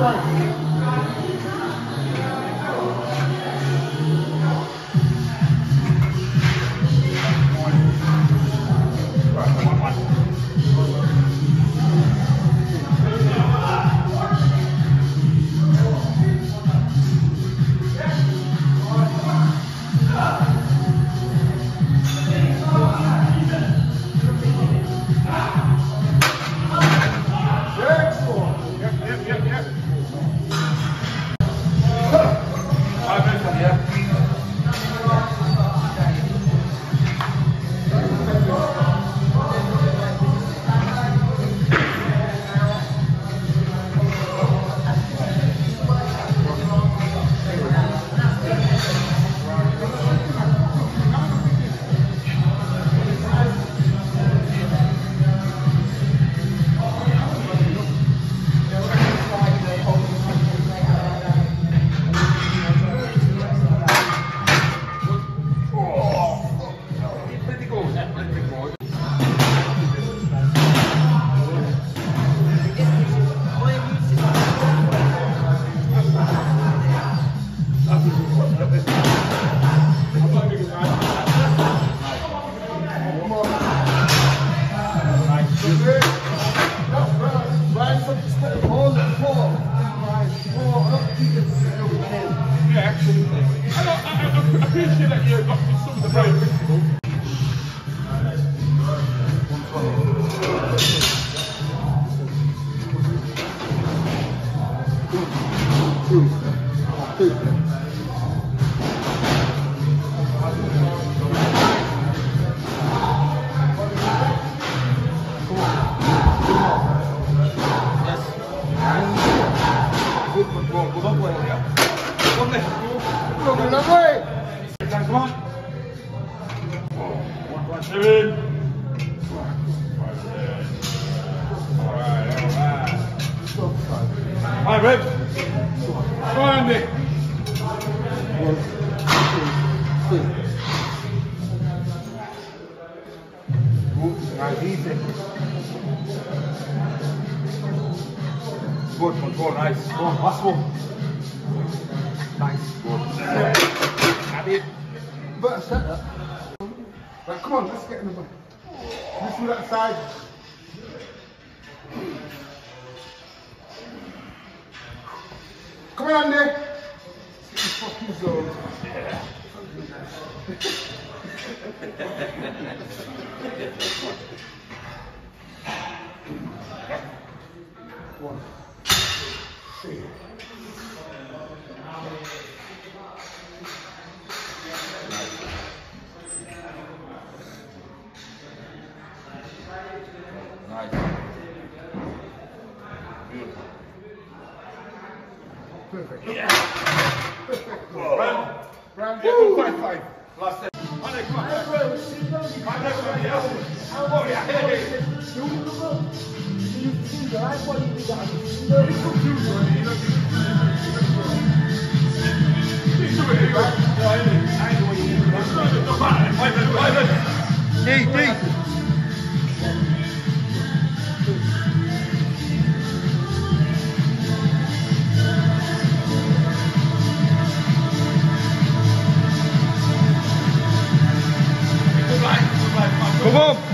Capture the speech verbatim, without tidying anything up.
Good control, nice. Go on, last one. Nice, good. Have it. Better set that. Right, come on, let's get in the back. Let's do that side. Come on, Andy. Get the fucking zone. Yeah. One, two. Nice. Beautiful. Perfect. Yeah. Perfect. Round. Round. Yeah, five, five. Last set. Come on, come on. Oh, yeah. Hey, hey. D, D. Come on.